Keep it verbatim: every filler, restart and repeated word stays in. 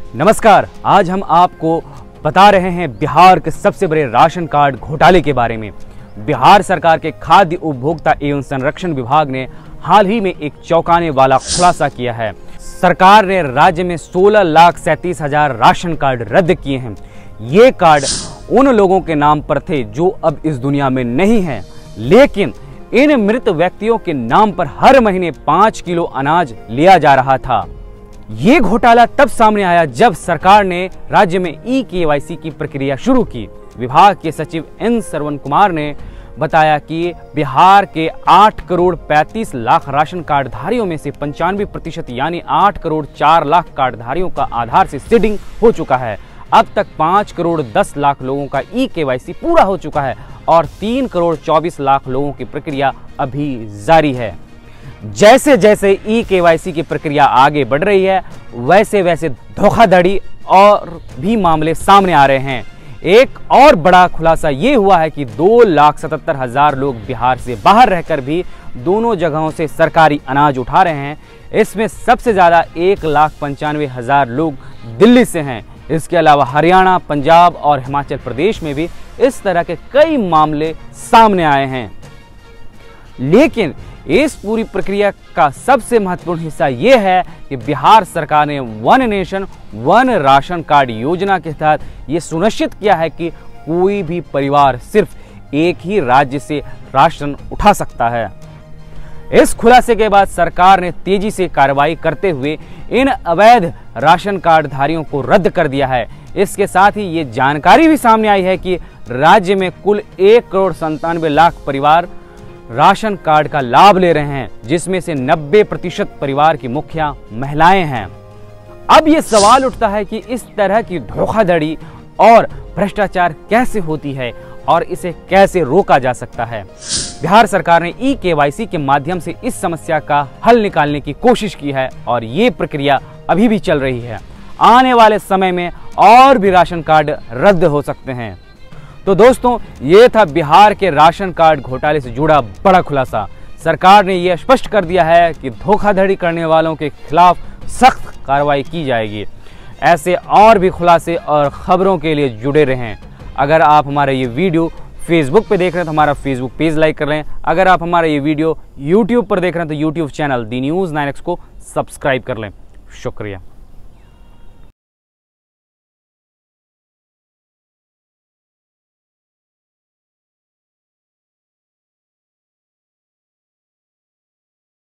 नमस्कार, आज हम आपको बता रहे हैं बिहार के सबसे बड़े राशन कार्ड घोटाले के बारे में। बिहार सरकार के खाद्य उपभोक्ता एवं संरक्षण विभाग ने हाल ही में एक चौंकाने वाला खुलासा किया है। सरकार ने राज्य में सोलह लाख सैंतीस हजार राशन कार्ड रद्द किए हैं। ये कार्ड उन लोगों के नाम पर थे जो अब इस दुनिया में नहीं हैं, लेकिन इन मृत व्यक्तियों के नाम पर हर महीने पाँच किलो अनाज लिया जा रहा था। ये घोटाला तब सामने आया जब सरकार ने राज्य में ई केवाईसी की प्रक्रिया शुरू की। विभाग के सचिव एन श्रवण कुमार ने बताया कि बिहार के आठ करोड़ पैंतीस लाख राशन कार्डधारियों में से पंचानवे प्रतिशत यानी आठ करोड़ चार लाख कार्डधारियों का आधार से सीडिंग हो चुका है। अब तक पाँच करोड़ दस लाख लोगों का ई केवाईसी पूरा हो चुका है और तीन करोड़ चौबीस लाख लोगों की प्रक्रिया अभी जारी है। जैसे जैसे ई केवाईसी की प्रक्रिया आगे बढ़ रही है, वैसे वैसे धोखाधड़ी और भी मामले सामने आ रहे हैं। एक और बड़ा खुलासा ये हुआ है कि दो लाख सतहत्तर हजार लोग बिहार से बाहर रहकर भी दोनों जगहों से सरकारी अनाज उठा रहे हैं। इसमें सबसे ज़्यादा एक लाख पंचानवे हजार लोग दिल्ली से हैं। इसके अलावा हरियाणा, पंजाब और हिमाचल प्रदेश में भी इस तरह के कई मामले सामने आए हैं। लेकिन इस पूरी प्रक्रिया का सबसे महत्वपूर्ण हिस्सा यह है कि बिहार सरकार ने one nation one ration card योजना के तहत ये सुनिश्चित किया है कि कोई भी परिवार सिर्फ एक ही राज्य से राशन उठा सकता है। इस खुलासे के बाद सरकार ने तेजी से कार्रवाई करते हुए इन अवैध राशन कार्डधारियों को रद्द कर दिया है। इसके साथ ही ये जानकारी भी सामने आई है कि राज्य में कुल एक करोड़ संतानवे लाख परिवार राशन कार्ड का लाभ ले रहे हैं, जिसमें से नब्बे प्रतिशत परिवार की मुखिया महिलाएं हैं। अब ये सवाल उठता है कि इस तरह की धोखाधड़ी और भ्रष्टाचार कैसे होती है और इसे कैसे रोका जा सकता है। बिहार सरकार ने ई केवाईसी के माध्यम से इस समस्या का हल निकालने की कोशिश की है और ये प्रक्रिया अभी भी चल रही है। आने वाले समय में और भी राशन कार्ड रद्द हो सकते हैं। तो दोस्तों, ये था बिहार के राशन कार्ड घोटाले से जुड़ा बड़ा खुलासा। सरकार ने यह स्पष्ट कर दिया है कि धोखाधड़ी करने वालों के खिलाफ सख्त कार्रवाई की जाएगी। ऐसे और भी खुलासे और खबरों के लिए जुड़े रहें। अगर आप हमारा ये वीडियो फेसबुक पे देख रहे हैं तो हमारा फेसबुक पेज लाइक कर लें। अगर आप हमारा ये वीडियो यूट्यूब पर देख रहे हैं तो YouTube channel the news nine X को सब्सक्राइब कर लें। शुक्रिया।